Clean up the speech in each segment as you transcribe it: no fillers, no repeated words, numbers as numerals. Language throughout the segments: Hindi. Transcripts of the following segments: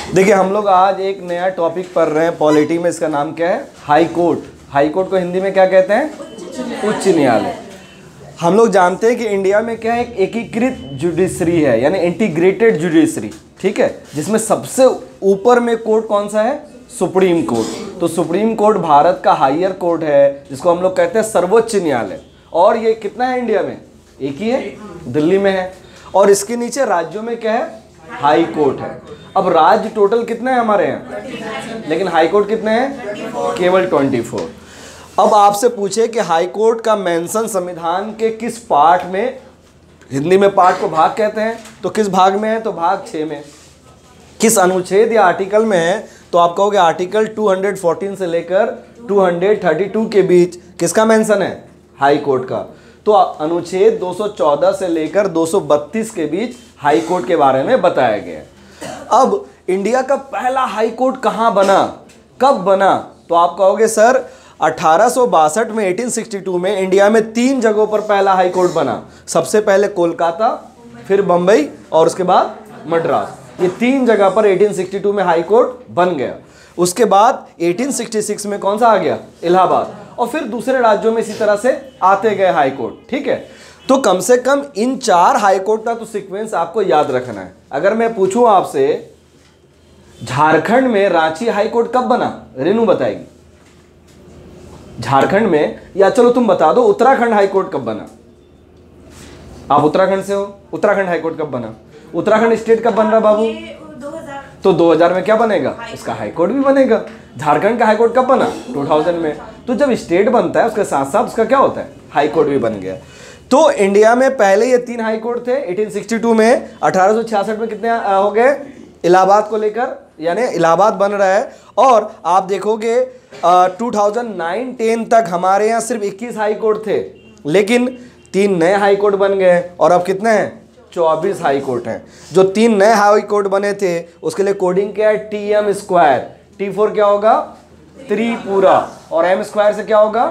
देखिए हम लोग आज एक नया टॉपिक पढ़ रहे हैं पॉलिटी में। इसका नाम क्या है? High court. हाई कोर्ट को हिंदी में क्या कहते हैं? उच्च न्यायालय। हम लोग जानते हैं कि इंडिया में क्या है, एक एकीकृत जुडिशरी है, यानी इंटीग्रेटेड जुडिशरी, ठीक है, जिसमें सबसे ऊपर में कोर्ट कौन सा है? Supreme court. तो सुप्रीम कोर्ट भारत का हायर कोर्ट है, जिसको हम लोग कहते हैं सर्वोच्च न्यायालय। और ये कितना है इंडिया में? एक ही है, दिल्ली में है। और इसके नीचे राज्यों में क्या है? हाई कोर्ट है। अब राज्य टोटल कितने हैं हमारे यहाँ, लेकिन हाई कोर्ट कितने हैं? केवल 24। अब आपसे पूछे कि हाई कोर्ट का मेंशन संविधान के किस पार्ट में, हिंदी में पार्ट को भाग कहते हैं, तो किस भाग में है? तो भाग 6 में। किस अनुच्छेद या आर्टिकल में है? तो आप कहोगे आर्टिकल 214 से लेकर 232 के बीच किसका मेंशन है? हाई कोर्ट का। तो अनुच्छेद 214 से लेकर 232 के बीच हाई कोर्ट के बारे में बताया गया है। अब इंडिया का पहला हाई कोर्ट कहाँ बना, कब बना? तो आप कहोगे सर 1862 में 1862 में इंडिया में 3 जगहों पर पहला हाई कोर्ट बना। सबसे पहले कोलकाता, फिर बंबई और उसके बाद मद्रास। ये 3 जगह पर 1862 में हाई कोर्ट बन गया। उसके बाद 1866 में कौन सा आ गया? इलाहाबाद। और फिर दूसरे राज्यों में इसी तरह से आते गए हाई कोर्ट, ठीक है। तो कम से कम इन 4 हाई कोर्ट का तो सीक्वेंस आपको याद रखना है। अगर मैं पूछूं आपसे झारखंड में रांची हाई कोर्ट कब बना, रेनू बताएगी। झारखंड में, या चलो तुम बता दो उत्तराखंड हाई कोर्ट कब बना? आप उत्तराखंड से हो, उत्तराखंड हाई कोर्ट कब बना? उत्तराखंड स्टेट कब बन रहा बाबू? 2000। तो 2000 में क्या बनेगा? इसका हाई कोर्ट भी बनेगा। झारखंड का हाई कोर्ट कब बना? 2000 में। तो जब स्टेट बनता है उसके साथ साथ उसका क्या होता है? हाई कोर्ट भी बन गया। तो इंडिया में पहले ये 3 हाई कोर्ट थे 1862 में। 1866 में कितने हो गए? इलाहाबाद को लेकर, यानी इलाहाबाद बन रहा है। और आप देखोगे 2009-10 तक हमारे यहाँ सिर्फ 21 हाई कोर्ट थे, लेकिन 3 नए हाई कोर्ट बन गए और अब कितने हैं? 24 हाई कोर्ट हैं। जो 3 नए हाई कोर्ट बने थे उसके लिए कोडिंग क्या है? TM square. T4 क्या होगा? त्रिपुरा। और M स्क्वायर से क्या होगा?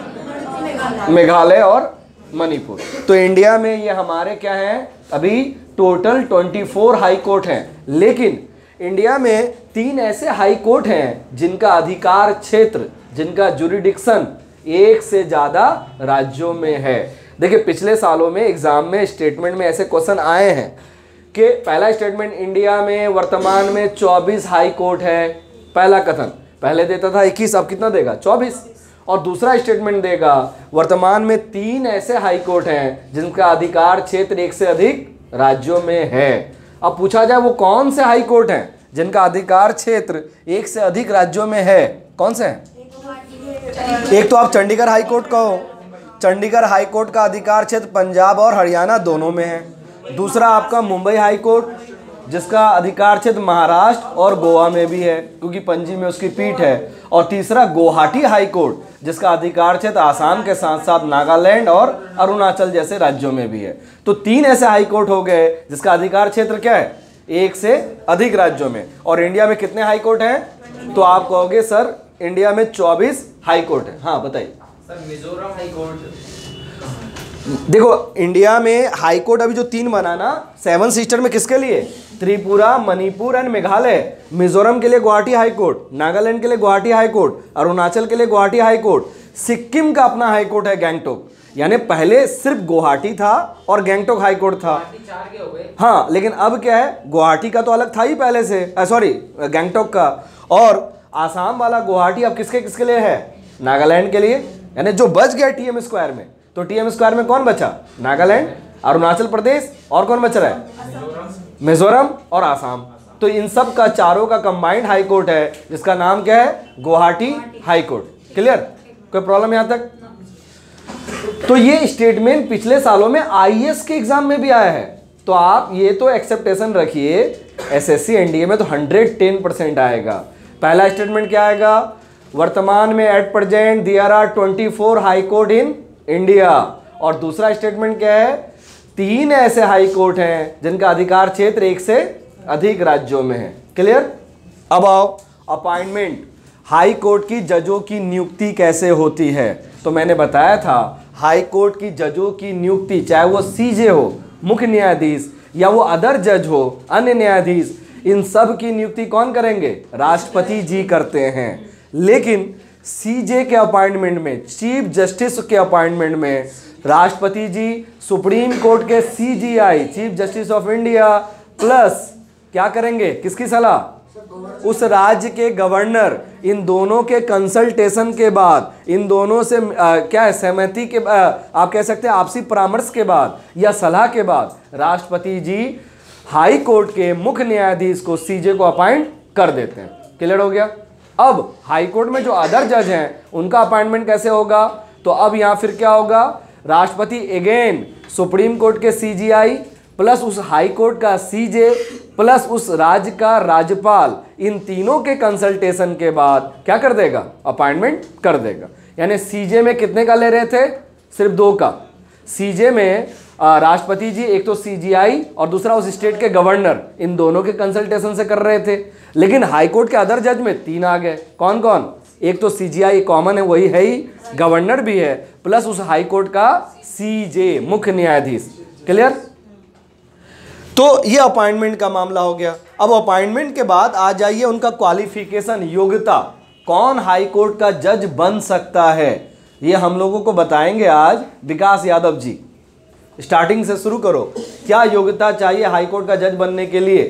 मेघालय और मणिपुर। तो इंडिया में ये हमारे क्या हैं? अभी टोटल 24 हाई कोर्ट हैं, लेकिन इंडिया में 3 ऐसे हाई कोर्ट हैं जिनका अधिकार क्षेत्र, जिनका जुरिडिक्शन एक से ज्यादा राज्यों में है। देखिए पिछले सालों में एग्जाम में स्टेटमेंट में ऐसे क्वेश्चन आए हैं कि पहला स्टेटमेंट इंडिया में वर्तमान में 24 हाई कोर्ट है। पहला कथन, पहले देता था 21, अब कितना देगा? 24। और दूसरा स्टेटमेंट देगा वर्तमान में 3 ऐसे हाई कोर्ट हैं जिनका अधिकार क्षेत्र एक से अधिक राज्यों में है। अब पूछा जाए वो कौन से हाई कोर्ट हैं जिनका अधिकार क्षेत्र एक से अधिक राज्यों में है? कौन से हैं? एक तो आप चंडीगढ़ हाई कोर्ट कहो। चंडीगढ़ हाई कोर्ट का अधिकार क्षेत्र पंजाब और हरियाणा दोनों में है। दूसरा आपका मुंबई हाई कोर्ट, जिसका अधिकार क्षेत्र महाराष्ट्र और गोवा में भी है, क्योंकि पणजी में उसकी पीठ है। और तीसरा गुवाहाटी हाई कोर्ट, जिसका अधिकार क्षेत्र आसाम के साथ साथ नागालैंड और अरुणाचल जैसे राज्यों में भी है। तो 3 ऐसे हाई कोर्ट हो गए जिसका अधिकार क्षेत्र क्या है? एक से अधिक राज्यों में। और इंडिया में कितने हाई कोर्ट हैं? तो आप कहोगे सर इंडिया में 24 हाई कोर्ट है। हाँ बताइए सर। मिजोरम हाई कोर्ट, देखो इंडिया में हाई कोर्ट अभी जो 3 बना ना 7 सिस्टर में, किसके लिए? त्रिपुरा, मणिपुर एंड मेघालय। मिजोरम के लिए गुवाहाटी हाई कोर्ट, नागालैंड के लिए गुवाहाटी हाई कोर्ट, अरुणाचल के लिए गुवाहाटी हाई कोर्ट, सिक्किम का अपना हाई कोर्ट है गैंगटोक। यानी पहले सिर्फ गुवाहाटी था और गैंगटोक हाई कोर्ट था। 4 के हो गए। हाँ, लेकिन अब क्या है, गुवाहाटी का तो अलग था ही पहले से, सॉरी गैंगटोक का। और आसाम वाला गुवाहाटी अब किसके किसके लिए है? नागालैंड के लिए। यानी जो बच गया TM स्क्वायर में, तो TM स्क्वायर में कौन बचा? नागालैंड, अरुणाचल प्रदेश और कौन बच रहा है? मिजोरम और आसाम। तो इन सब का चारों का कंबाइंड हाई कोर्ट है जिसका नाम क्या है? Guwahati high court. क्लियर? कोई प्रॉब्लम यहां तक? तो ये स्टेटमेंट पिछले सालों में IAS के एग्जाम में भी आया है। तो आप ये तो एक्सेप्टेशन रखिए, SSC NDA में तो 110% आएगा। पहला स्टेटमेंट क्या आएगा? वर्तमान में at present there are 24 high court in India. और दूसरा स्टेटमेंट क्या है? 3 ऐसे हाई कोर्ट हैं जिनका अधिकार क्षेत्र एक से अधिक राज्यों में है। क्लियर? अब आओ अपॉइंटमेंट। हाई कोर्ट की जजों की नियुक्ति कैसे होती है? तो मैंने बताया था हाई कोर्ट की जजों की नियुक्ति, चाहे वो CJ हो, मुख्य न्यायाधीश, या वो अदर जज हो, अन्य न्यायाधीश, इन सब की नियुक्ति कौन करेंगे? राष्ट्रपति जी करते हैं। लेकिन सीजे के अपॉइंटमेंट में, चीफ जस्टिस के अपॉइंटमेंट में राष्ट्रपति जी सुप्रीम कोर्ट के CJI, chief justice of India, plus क्या करेंगे? किसकी सलाह? उस राज्य के गवर्नर। इन दोनों के कंसल्टेशन के बाद, इन दोनों से क्या है, सहमति के आप कह सकते हैं आपसी परामर्श के बाद या सलाह के बाद राष्ट्रपति जी हाई कोर्ट के मुख्य न्यायाधीश को, सीजे को अपॉइंट कर देते हैं। क्लियर हो गया? अब हाई कोर्ट में जो अदर जज हैं उनका अपॉइंटमेंट कैसे होगा? तो अब यहां फिर क्या होगा? राष्ट्रपति अगेन सुप्रीम कोर्ट के सीजीआई प्लस उस हाई कोर्ट का सीजे प्लस उस राज्य का राज्यपाल, इन तीनों के कंसल्टेशन के बाद क्या कर देगा? अपॉइंटमेंट कर देगा। यानी सीजे में कितने का ले रहे थे? सिर्फ 2 का। सीजे में राष्ट्रपति जी, एक तो सीजीआई और दूसरा उस स्टेट के गवर्नर, इन दोनों के कंसल्टेशन से कर रहे थे। लेकिन हाई कोर्ट के अदर जज में 3 आ गए। कौन कौन? एक तो सीजीआई कॉमन है, वही है ही, गवर्नर भी है, प्लस उस हाई कोर्ट का सीजे, मुख्य न्यायाधीश। क्लियर? तो ये अपॉइंटमेंट का मामला हो गया। अब अपॉइंटमेंट के बाद आ जाइए उनका क्वालिफिकेशन, योग्यता, कौन हाई कोर्ट का जज बन सकता है, ये हम लोगों को बताएंगे आज विकास यादव जी। स्टार्टिंग से शुरू करो। क्या योग्यता चाहिए हाई कोर्ट का जज बनने के लिए?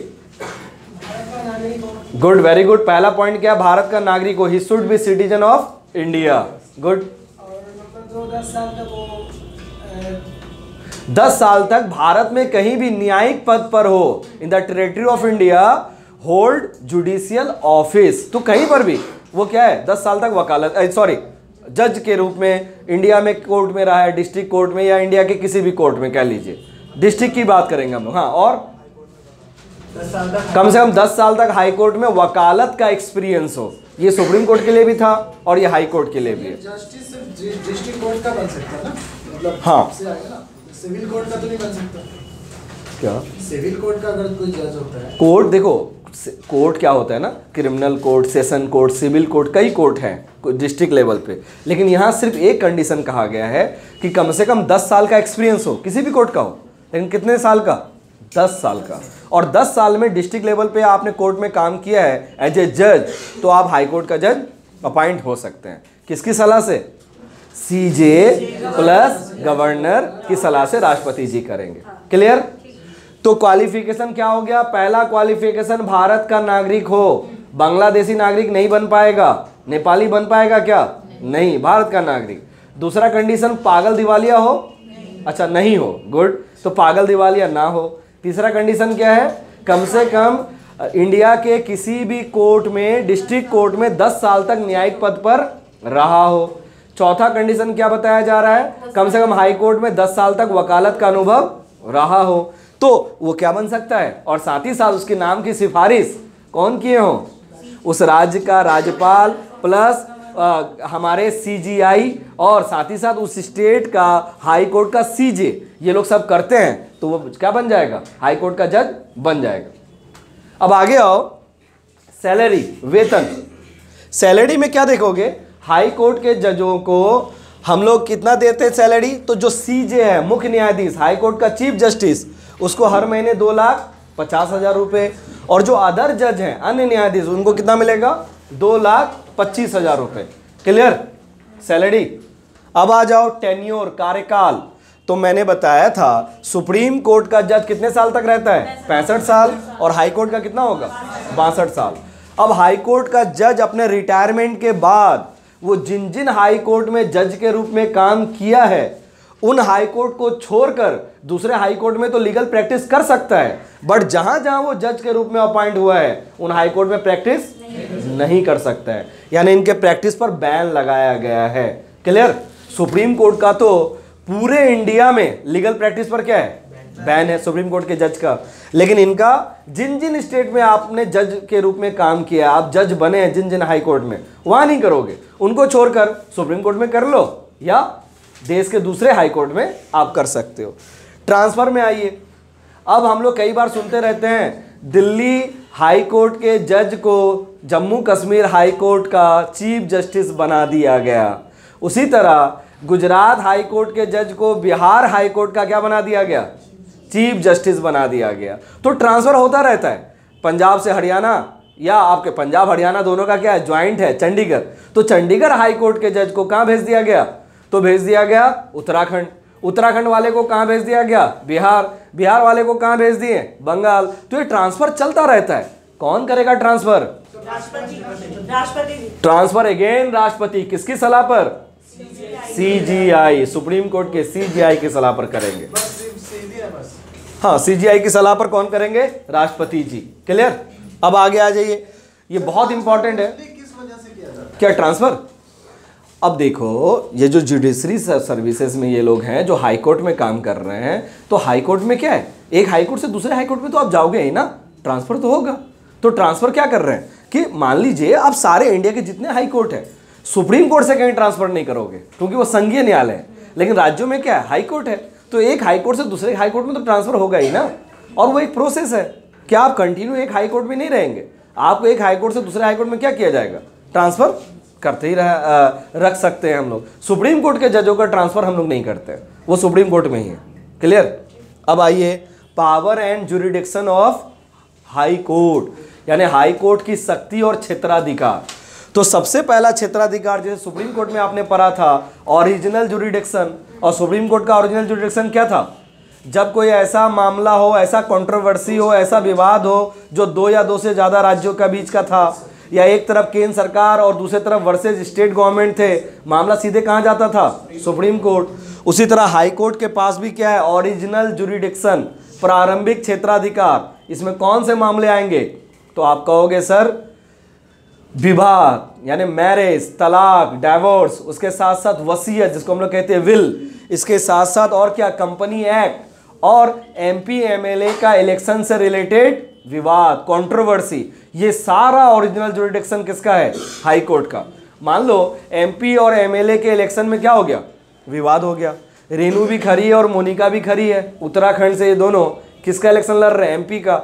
Good, very good. पहला पॉइंट क्या? भारत का नागरिक हो, he should be citizen of India. Good. 10 साल तक भारत में कहीं भी न्यायिक पद पर हो, in the territory of India, hold judicial office. तो कहीं पर भी वो क्या है? 10 साल तक वकालत, सॉरी, जज के रूप में इंडिया में कोर्ट में रहा है, डिस्ट्रिक्ट कोर्ट में या इंडिया के किसी भी कोर्ट में, कह लीजिए डिस्ट्रिक्ट की बात करेंगे हम लोग। हाँ, और कम से कम 10 साल तक हाई कोर्ट में वकालत का एक्सपीरियंस हो। ये सुप्रीम कोर्ट के लिए भी था और ये हाई कोर्ट के लिए भी है। जस्टिस सिर्फ डिस्ट्रिक्ट कोर्ट का बन सकता है ना, मतलब हाँ, सिविल कोर्ट का तो नहीं बन सकता क्या? सिविल कोर्ट का अगर कोई जज होता है, कोर्ट देखो, कोर्ट क्या होता है ना, criminal court, session court, civil court, कई कोर्ट हैं डिस्ट्रिक्ट लेवल पे। लेकिन यहाँ सिर्फ एक कंडीशन कहा गया है कि कम से कम 10 साल का एक्सपीरियंस हो, किसी भी कोर्ट का हो। लेकिन कितने साल का? 10 साल का। और 10 साल में डिस्ट्रिक्ट लेवल पे आपने कोर्ट में काम किया है एज ए जज, तो आप हाई कोर्ट का जज अपॉइंट हो सकते हैं। किसकी सलाह से? सीजे प्लस गवर्नर की सलाह से राष्ट्रपति जी करेंगे। क्लियर? तो क्वालिफिकेशन क्या हो गया? पहला क्वालिफिकेशन भारत का नागरिक हो। बांग्लादेशी नागरिक नहीं बन पाएगा, नेपाली बन पाएगा क्या? नहीं, भारत का नागरिक। दूसरा कंडीशन पागल दिवालिया हो, अच्छा नहीं हो, गुड, तो पागल दिवालिया ना हो। तीसरा कंडीशन क्या है? कम से कम इंडिया के किसी भी कोर्ट में, डिस्ट्रिक्ट कोर्ट में 10 साल तक न्यायिक पद पर रहा हो। चौथा कंडीशन क्या बताया जा रहा है? कम से कम हाई कोर्ट में 10 साल तक वकालत का अनुभव रहा हो, तो वो क्या बन सकता है? और साथ ही साथ उसके नाम की सिफारिश कौन किए हो? उस राज्य का राज्यपाल प्लस हमारे सीजीआई और साथ ही साथ उस स्टेट का हाई कोर्ट का सीजे, ये लोग सब करते हैं, तो वो क्या बन जाएगा? हाई कोर्ट का जज बन जाएगा। अब आगे आओ, सैलरी, वेतन। सैलरी में क्या देखोगे? हाई कोर्ट के जजों को हम लोग कितना देते हैं सैलरी? तो जो सीजे है, मुख्य न्यायाधीश, हाई कोर्ट का चीफ जस्टिस, उसको हर महीने 2,50,000 रुपये। और जो अदर जज हैं, अन्य न्यायाधीश, उनको कितना मिलेगा? 2,25,000 रुपये। क्लियर? सैलरी। अब आ जाओ टेन्योर, कार्यकाल। तो मैंने बताया था सुप्रीम कोर्ट का जज कितने साल तक रहता है? 65 साल। और हाई कोर्ट का कितना होगा? 62 साल। अब हाई कोर्ट का जज अपने रिटायरमेंट के बाद वो जिन जिन हाई कोर्ट में जज के रूप में काम किया है, उन हाई कोर्ट को छोड़कर दूसरे हाई कोर्ट में तो लीगल प्रैक्टिस कर सकता है, बट जहां जहां वो जज के रूप में अपॉइंट हुआ है उन हाई कोर्ट में प्रैक्टिस नहीं कर सकता है। यानी इनके प्रैक्टिस पर बैन लगाया गया है। क्लियर? सुप्रीम कोर्ट का तो पूरे इंडिया में लीगल प्रैक्टिस पर क्या है? बैन है सुप्रीम कोर्ट के जज का। लेकिन इनका जिन जिन स्टेट में आपने जज के रूप में काम किया, आप जज बने हैं जिन जिन हाई कोर्ट में, वहां नहीं करोगे, उनको छोड़कर सुप्रीम कोर्ट में कर लो या देश के दूसरे हाई कोर्ट में आप कर सकते हो। ट्रांसफर में आइए। अब हम लोग कई बार सुनते रहते हैं दिल्ली हाई कोर्ट के जज को जम्मू कश्मीर हाई कोर्ट का चीफ जस्टिस बना दिया गया। उसी तरह गुजरात हाई कोर्ट के जज को बिहार हाई कोर्ट का क्या बना दिया गया? चीफ जस्टिस बना दिया गया। तो ट्रांसफर होता रहता है। पंजाब से हरियाणा, या आपके पंजाब हरियाणा दोनों का क्या है, ज्वाइंट है, चंडीगढ़। तो चंडीगढ़ हाई कोर्ट के जज को कहाँ भेज दिया गया, तो भेज दिया गया उत्तराखंड। उत्तराखंड वाले को कहाँ भेज दिया गया, बिहार। बिहार वाले को कहाँ भेज दिए, बंगाल। तो ये ट्रांसफर चलता रहता है। कौन करेगा ट्रांसफर, राष्ट्रपति। ट्रांसफर अगेन राष्ट्रपति, किसकी सलाह पर, सीजीआई, सुप्रीम कोर्ट के सीजीआई की सलाह पर करेंगे। हाँ, सीजीआई की सलाह पर कौन करेंगे, राष्ट्रपति जी। क्लियर। अब आगे आ जाइए, ये बहुत इंपॉर्टेंट है। किस वजह से किया जाता है क्या ट्रांसफर, अब देखो ये जो जुडिशरी सर्विसेज में ये लोग हैं जो हाई कोर्ट में काम कर रहे हैं, तो हाई कोर्ट में क्या है, एक हाई कोर्ट से दूसरे हाई कोर्ट में तो आप जाओगे ही ना, ट्रांसफर तो होगा। तो ट्रांसफर क्या कर रहे हैं कि मान लीजिए आप सारे इंडिया के जितने हाई कोर्ट है, सुप्रीम कोर्ट से कहीं ट्रांसफर नहीं करोगे क्योंकि वो संघीय न्यायालय है, लेकिन राज्यों में क्या है, हाई कोर्ट है। तो एक हाई कोर्ट से दूसरे हाई कोर्ट में तो ट्रांसफर होगा ही ना, और वो एक प्रोसेस है। क्या आप कंटिन्यू एक हाई कोर्ट में नहीं रहेंगे, आपको एक हाई कोर्ट से दूसरे हाई कोर्ट में क्या किया जाएगा, ट्रांसफर करते ही रख सकते हैं हम लोग। सुप्रीम कोर्ट के जजों का ट्रांसफर हम लोग नहीं करते, वो सुप्रीम कोर्ट में ही है। क्लियर। अब आइए, power and jurisdiction of high court, यानी हाई कोर्ट की शक्ति और क्षेत्राधिकार। तो सबसे पहला क्षेत्राधिकार जैसे सुप्रीम कोर्ट में आपने पढ़ा था ओरिजिनल जुरिडिक्शन, और सुप्रीम कोर्ट का ओरिजिनल जुरिडिक्शन क्या था, जब कोई ऐसा मामला हो, ऐसा कंट्रोवर्सी हो, ऐसा विवाद हो जो दो या दो से ज़्यादा राज्यों का बीच का था, या एक तरफ केंद्र सरकार और दूसरी तरफ वर्सेज स्टेट गवर्नमेंट थे, मामला सीधे कहाँ जाता था, सुप्रीम कोर्ट। उसी तरह हाई कोर्ट के पास भी क्या है, ओरिजिनल जुरिडिक्शन, प्रारंभिक क्षेत्राधिकार। इसमें कौन से मामले आएंगे, तो आप कहोगे सर विवाह यानी मैरिज, तलाक, डाइवोर्स, उसके साथ साथ वसीयत जिसको हम लोग कहते हैं विल, इसके साथ साथ और क्या, कंपनी एक्ट, और एमपी एमएलए का इलेक्शन से रिलेटेड विवाद, कंट्रोवर्सी, ये सारा ओरिजिनल जुरिडिक्शन किसका है, हाई कोर्ट का। मान लो एमपी और एमएलए के इलेक्शन में क्या हो गया, विवाद हो गया, रेनू भी खड़ी है और मोनिका भी खड़ी है उत्तराखंड से, ये दोनों किसका इलेक्शन लड़ रहे हैं, एमपी का।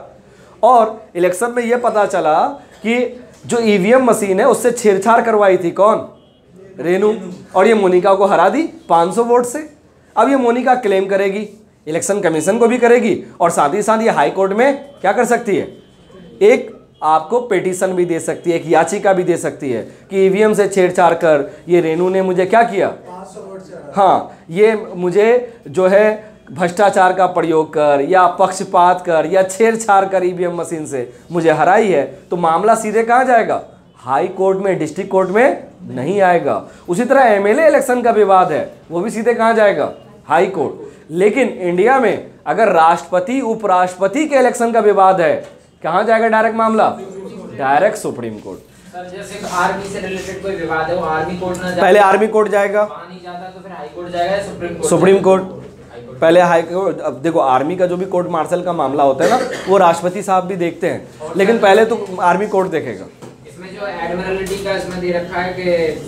और इलेक्शन में ये पता चला कि जो ईवीएम मशीन है उससे छेड़छाड़ करवाई थी कौन, रेनू, और ये मोनिका को हरा दी 500 वोट से। अब ये मोनिका क्लेम करेगी, इलेक्शन कमीशन को भी करेगी, और साथ ही साथ ये हाई कोर्ट में क्या कर सकती है, एक आपको पिटीशन भी दे सकती है, एक याचिका भी दे सकती है कि ईवीएम से छेड़छाड़ कर ये रेनू ने मुझे क्या किया, 500 वोट से, हाँ ये मुझे जो है भ्रष्टाचार का प्रयोग कर या पक्षपात कर या छेड़छाड़ कर ईवीएम मशीन से मुझे हराई है। तो मामला सीधे कहाँ जाएगा, हाई कोर्ट में, डिस्ट्रिक्ट कोर्ट में नहीं आएगा। उसी तरह एमएलए इलेक्शन का विवाद है, वो भी सीधे कहाँ जाएगा, हाई कोर्ट। लेकिन इंडिया में अगर राष्ट्रपति उपराष्ट्रपति के इलेक्शन का विवाद है, कहाँ जाएगा डायरेक्ट मामला, डायरेक्ट सुप्रीम कोर्ट। सर जैसे आर्मी से रिलेटेड कोई विवाद है वो आर्मी कोर्ट ना जाए, पहले आर्मी कोर्ट जाएगा, वहाँ नहीं जाता तो फिर हाई कोर्ट जाएगा, सुप्रीम कोर्ट, सुप्रीम कोर्ट पहले हाई कोर्ट। अब देखो आर्मी का जो भी कोर्ट मार्शल का मामला होता है ना, वो राष्ट्रपति साहब भी देखते हैं, लेकिन पहले तो आर्मी कोर्ट देखेगा। इसमें जो एडमिरल्टी का इसमें दे रखा है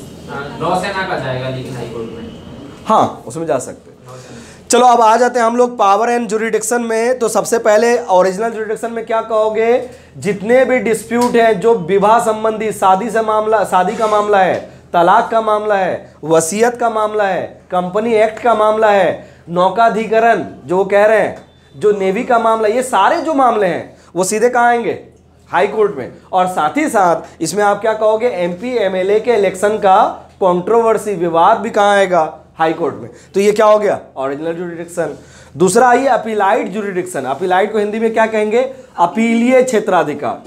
कि नौसेना का जाएगा, लेकिन हाई कोर्ट में हाँ उसमें जा सकते हैं। चलो अब आ जाते हैं हम लोग पावर एंड जुरिडिक्शन में। तो सबसे पहले ओरिजिनल जुरिडिक्शन में क्या कहोगे, जितने भी डिस्प्यूट हैं जो विवाह संबंधी, शादी से मामला, शादी का मामला है, तलाक का मामला है, वसीयत का मामला है, कंपनी एक्ट का मामला है, नौकाधिकरण जो वो कह रहे हैं, जो नेवी का मामला, ये सारे जो मामले हैं वो सीधे कहाँ आएंगे, हाई कोर्ट में। और साथ ही साथ इसमें आप क्या कहोगे, एमपी एमएलए के इलेक्शन का कंट्रोवर्सी, विवाद भी कहाँ आएगा, हाई कोर्ट में। तो ये क्या हो गया, ओरिजिनल जुरिडिक्शन। दूसरा आइए अपीलाइड जुरिडिक्शन। अपीलाइड को हिंदी में क्या कहेंगे, अपीलीय क्षेत्राधिकार।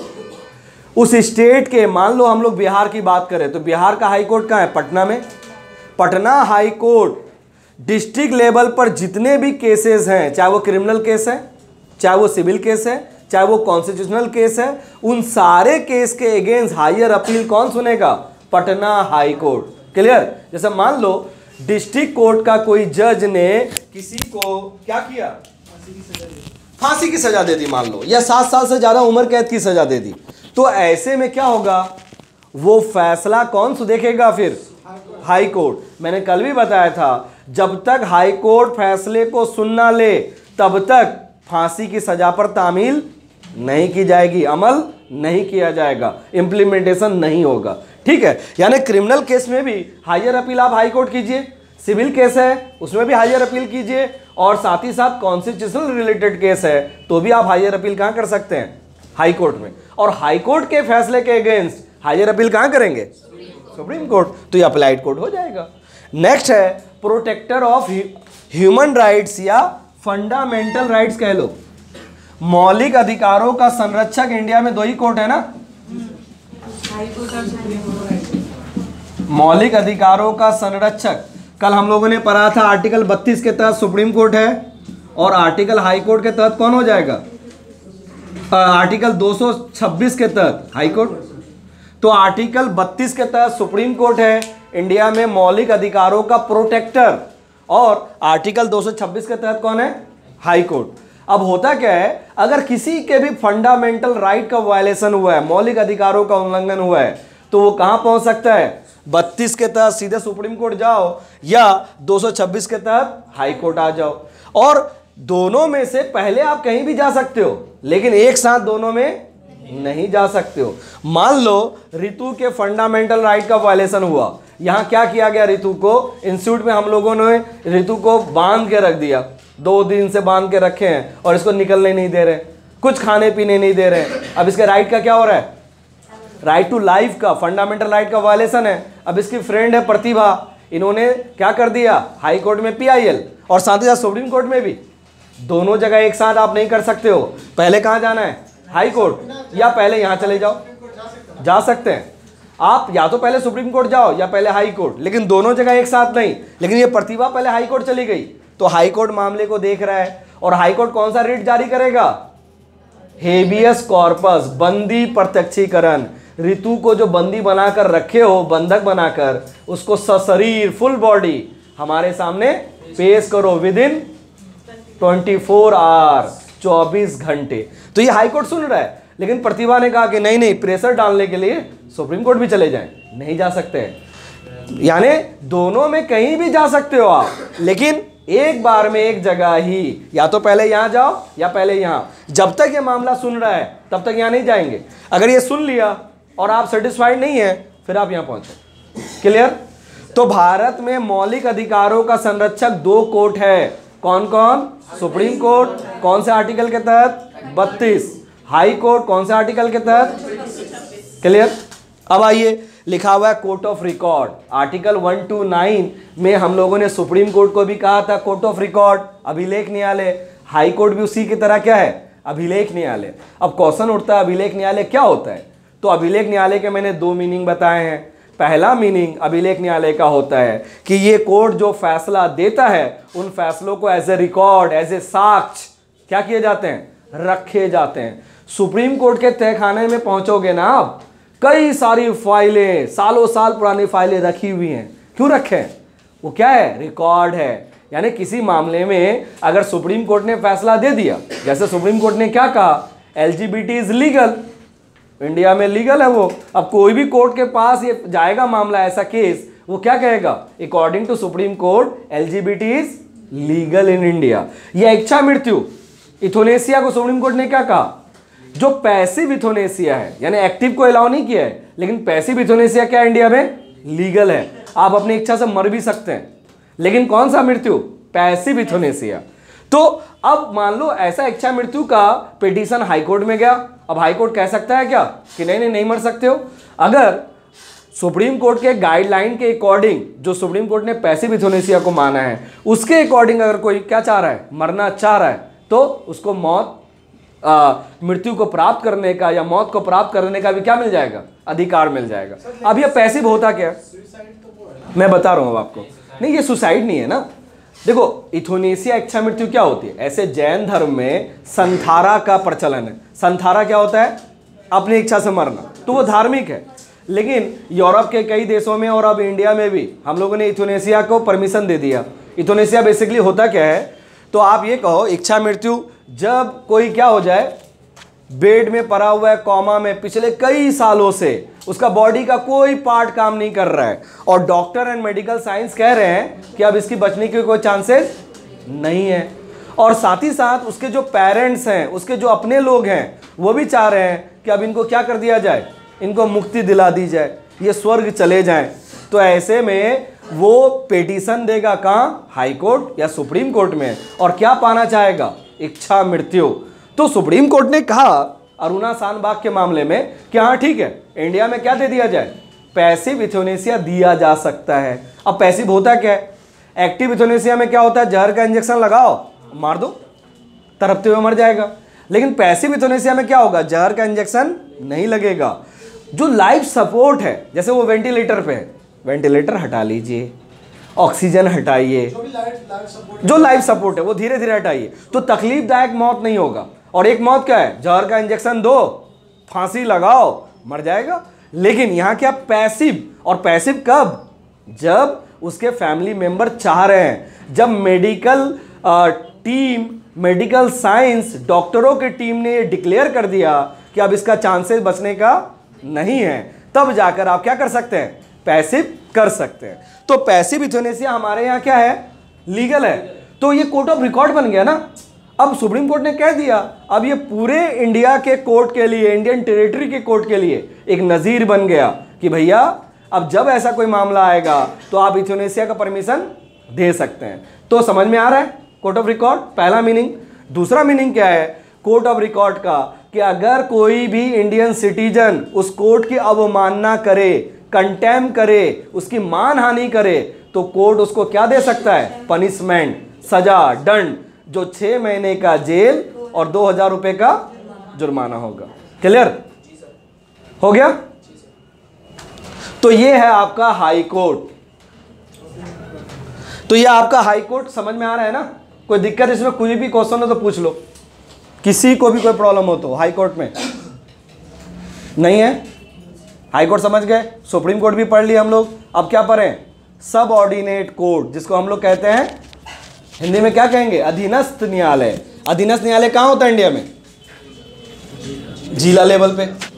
उस स्टेट के, मान लो हम लोग बिहार की बात करें तो बिहार का हाई कोर्ट कहाँ है, पटना में। Patna high court district level पर जितने भी केसेस हैं, चाहे वो क्रिमिनल केस है, चाहे वो सिविल केस है, चाहे वो कॉन्स्टिट्यूशनल केस है, उन सारे केस के अगेंस्ट हायर अपील कौन सुनेगा, पटना हाई कोर्ट। क्लियर। जैसे मान लो डिस्ट्रिक्ट कोर्ट का कोई जज ने किसी को क्या किया, फांसी की सजा दे दी मान लो, या 7 साल से ज्यादा उम्र कैद की सजा दे दी, तो ऐसे में क्या होगा, वो फैसला कौन सा देखेगा, फिर हाई कोर्ट। मैंने कल भी बताया था, जब तक हाई कोर्ट फैसले को सुन ना ले तब तक फांसी की सजा पर तामील नहीं की जाएगी, अमल नहीं किया जाएगा, इंप्लीमेंटेशन नहीं होगा। ठीक है, यानी क्रिमिनल केस में भी हायर अपील आप हाई कोर्ट कीजिए, सिविल केस है उसमें भी हायर अपील कीजिए, और साथ ही साथ कॉन्स्टिट्यूशनल रिलेटेड केस है तो भी आप हायर अपील कहाँ कर सकते हैं, हाई कोर्ट में, और हाई कोर्ट के फैसले के अगेंस्ट हायर अपील कहां करेंगे? Supreme court. तो ये अप्लाइड कोर्ट हो जाएगा। नेक्स्ट है प्रोटेक्टर ऑफ ह्यूमन राइट्स या फंडामेंटल राइट्स कह लो। मौलिक अधिकारों का संरक्षक इंडिया में दो ही कोर्ट है ना, मौलिक अधिकारों का संरक्षक। कल हम लोगों ने पढ़ा था आर्टिकल 32 के तहत सुप्रीम कोर्ट है, और आर्टिकल हाई कोर्ट के तहत कौन हो जाएगा? आर्टिकल 226 के तहत हाई कोर्ट। तो आर्टिकल 32 के तहत सुप्रीम कोर्ट है इंडिया में मौलिक अधिकारों का प्रोटेक्टर, और आर्टिकल 226 के तहत कौन है? High court. अब होता क्या है, अगर किसी के भी फंडामेंटल राइट का वायलेशन हुआ है, मौलिक अधिकारों का उल्लंघन हुआ है, तो वो कहां पहुंच सकता है? 32 के तहत सीधे सुप्रीम कोर्ट जाओ, या 226 के तहत हाई कोर्ट आ जाओ। और दोनों में से पहले आप कहीं भी जा सकते हो, लेकिन एक साथ दोनों में नहीं जा सकते हो। मान लो ऋतु के फंडामेंटल राइट का वायलेशन हुआ, यहां क्या किया गया? ऋतु को इंस्टीट्यूट में हम लोगों ने ऋतु को बांध के रख दिया, 2 दिन से बांध के रखे हैं, और इसको निकलने नहीं दे रहे, कुछ खाने पीने नहीं दे रहे। अब इसके राइट का क्या हो रहा है? राइट टू लाइफ का, फंडामेंटल राइट का वायलेशन है। अब इसकी फ्रेंड है प्रतिभा, इन्होंने क्या कर दिया? हाई कोर्ट में PIL, और साथ ही साथ सुप्रीम कोर्ट में भी। दोनों जगह एक साथ आप नहीं कर सकते हो। पहले कहां जाना है? हाई कोर्ट, या पहले यहां चले जाओ? जा सकते हैं आप, या तो पहले सुप्रीम कोर्ट जाओ या पहले हाई कोर्ट, लेकिन दोनों जगह एक साथ नहीं। लेकिन ये प्रतिभा पहले हाई कोर्ट चली गई, तो हाई कोर्ट मामले को देख रहा है, और हाई कोर्ट कौन सा रिट जारी करेगा? हेबियस कॉर्पस, बंदी प्रत्यक्षीकरण। ऋतु को जो बंदी बनाकर रखे हो, बंधक बनाकर, उसको सशरीर फुल बॉडी हमारे सामने पेश करो विद इन 24 आवर, 24 घंटे। तो ये हाई कोर्ट सुन रहा है, लेकिन प्रतिभा ने कहा कि नहीं नहीं, प्रेशर डालने के लिए सुप्रीम कोर्ट भी चले जाएं। नहीं जा सकते। यानी दोनों में कहीं भी जा सकते हो आप, लेकिन एक बार में एक जगह ही, या तो पहले यहां जाओ या पहले यहां। जब तक ये मामला सुन रहा है तब तक यहां नहीं जाएंगे। अगर ये सुन लिया और आप सेटिस्फाइड नहीं है, फिर आप यहां पहुंचो। क्लियर? तो भारत में मौलिक अधिकारों का संरक्षक 2 कोर्ट है। कौन कौन? सुप्रीम कोर्ट, कौन से आर्टिकल के तहत? 32। हाई कोर्ट कौन से आर्टिकल के तहत? क्लियर? अब आइए, लिखा हुआ है कोर्ट ऑफ रिकॉर्ड, आर्टिकल 129 में हम लोगों ने सुप्रीम कोर्ट को भी कहा था कोर्ट ऑफ रिकॉर्ड, अभिलेख न्यायालय। हाई कोर्ट भी उसी की तरह क्या है? अभिलेख न्यायालय। अब क्वेश्चन उठता है, अभिलेख न्यायालय क्या होता है? तो अभिलेख न्यायालय के मैंने 2 मीनिंग बताए हैं। पहला मीनिंग अभिलेख न्यायालय का होता है कि ये कोर्ट जो फैसला देता है, उन फैसलों को as a record, as a साक्ष्य क्या किए जाते हैं? रखे जाते हैं। सुप्रीम कोर्ट के तहखाने में पहुंचोगे ना आप, कई सारी फाइलें, सालों साल पुरानी फाइलें रखी हुई हैं। क्यों रखे हैं? वो क्या है? रिकॉर्ड है। यानी किसी मामले में अगर सुप्रीम कोर्ट ने फैसला दे दिया, जैसे सुप्रीम कोर्ट ने क्या कहा? LGBT इज लीगल, इंडिया में लीगल है वो। अब कोई भी कोर्ट के पास ये जाएगा मामला, ऐसा केस, वो क्या कहेगा? According to supreme court LGBT is legal in India. ये इच्छा मृत्यु, इथोनेसिया को सुप्रीम कोर्ट ने क्या कहा? जो पैसिव इथोनेसिया है, यानी एक्टिव को अलाउ नहीं किया है, लेकिन पैसिव इथोनेसिया क्या इंडिया में? लीगल है। आप अपनी इच्छा से मर भी सकते हैं, लेकिन कौन सा मृत्यु? Passive euthanasia. तो अब मान लो ऐसा इच्छा मृत्यु का पिटीशन हाई कोर्ट में गया। अब हाई कोर्ट कह सकता है क्या कि नहीं नहीं, नहीं मर सकते हो? अगर सुप्रीम कोर्ट के गाइडलाइन के अकॉर्डिंग, जो सुप्रीम कोर्ट ने पैसिव इथोनेसिया को माना है, उसके अकॉर्डिंग अगर कोई क्या चाह रहा है? मरना चाह रहा है, तो उसको मौत, मृत्यु को प्राप्त करने का या मौत को प्राप्त करने का भी क्या मिल जाएगा? अधिकार मिल जाएगा। अब ये पैसिव होता क्या? मैं बता रहा हूं आपको। नहीं, ये सुसाइड नहीं है ना। देखो, इथोनेसिया इच्छा मृत्यु क्या होती है? ऐसे जैन धर्म में संथारा का प्रचलन है। संथारा क्या होता है? अपनी इच्छा से मरना, तो वो धार्मिक है। लेकिन यूरोप के कई देशों में और अब इंडिया में भी हम लोगों ने इथोनेसिया को परमिशन दे दिया। इथोनेसिया बेसिकली होता क्या है? तो आप ये कहो, इच्छा मृत्यु जब कोई क्या हो जाए, बेड में पड़ा हुआ है कोमा में पिछले कई सालों से, उसका बॉडी का कोई पार्ट काम नहीं कर रहा है, और डॉक्टर एंड मेडिकल साइंस कह रहे हैं कि अब इसकी बचने की कोई चांसेस नहीं है, और साथ ही साथ उसके जो पेरेंट्स हैं, उसके जो अपने लोग हैं, वो भी चाह रहे हैं कि अब इनको क्या कर दिया जाए? इनको मुक्ति दिला दी जाए, ये स्वर्ग चले जाएं। तो ऐसे में वो पिटीशन देगा कहाँ? हाई कोर्ट या सुप्रीम कोर्ट में, और क्या पाना चाहेगा? इच्छा मृत्यु। तो सुप्रीम कोर्ट ने कहा अरुणा शानबाग के मामले में कि हाँ ठीक है, इंडिया में क्या दे दिया जाए, पैसिव यूथेनेसिया दिया जा सकता है। अब पैसिव होता क्या है, एक्टिव यूथेनेसिया में क्या होता है, जहर का इंजेक्शन लगाओ मार दो, तड़पते हुए मर जाएगा। लेकिन पैसिव यूथेनेसिया में क्या होगा, जहर का इंजेक्शन नहीं लगेगा। जो लाइफ सपोर्ट है, जैसे वो वेंटिलेटर पे है, वेंटिलेटर हटा लीजिए, ऑक्सीजन हटाइए, जो लाइफ सपोर्ट है वो धीरे धीरे हटाइए, तो तकलीफदायक मौत नहीं होगा। और एक मौत क्या है, जहर का इंजेक्शन दो, फांसी लगाओ, मर जाएगा। लेकिन यहां क्या, पैसिव। और पैसिव कब, जब उसके फैमिली मेंबर चाह रहे हैं, जब मेडिकल टीम, मेडिकल साइंस, डॉक्टरों की टीम ने ये डिक्लेयर कर दिया कि अब इसका चांसेस बचने का नहीं है, तब जाकर आप क्या कर सकते हैं, पैसिव कर सकते हैं। तो पैसिव यूथेनेसिया हमारे यहाँ क्या है, लीगल है। तो ये कोर्ट ऑफ रिकॉर्ड बन गया ना। अब सुप्रीम कोर्ट ने कह दिया, अब ये पूरे इंडिया के कोर्ट के लिए, इंडियन टेरिटरी के कोर्ट के लिए एक नज़ीर बन गया कि भैया अब जब ऐसा कोई मामला आएगा तो आप यूथेनेसिया का परमिशन दे सकते हैं। तो समझ में आ रहा है कोर्ट ऑफ रिकॉर्ड, पहला मीनिंग। दूसरा मीनिंग क्या है कोर्ट ऑफ रिकॉर्ड का, कि अगर कोई भी इंडियन सिटीजन उस कोर्ट की अवमानना करे, कंटेम करे, उसकी मानहानि करे, तो कोर्ट उसको क्या दे सकता है, पनिशमेंट, सजा, दंड, जो 6 महीने का जेल और 2000 रुपए का जुर्माना होगा। क्लियर हो गया। तो ये है आपका हाई कोर्ट। तो ये आपका हाई कोर्ट समझ में आ रहा है ना। कोई दिक्कत इसमें, कोई भी क्वेश्चन हो तो पूछ लो, किसी को भी कोई प्रॉब्लम हो तो हाई कोर्ट में नहीं है। हाई कोर्ट समझ गए, सुप्रीम कोर्ट भी पढ़ लिया हम लोग। अब क्या पढ़ें, सब ऑर्डिनेट कोर्ट, जिसको हम लोग कहते हैं हिंदी में क्या कहेंगे, अधीनस्थ न्यायालय। अधीनस्थ न्यायालय कहाँ होता है इंडिया में, जिला लेवल पे।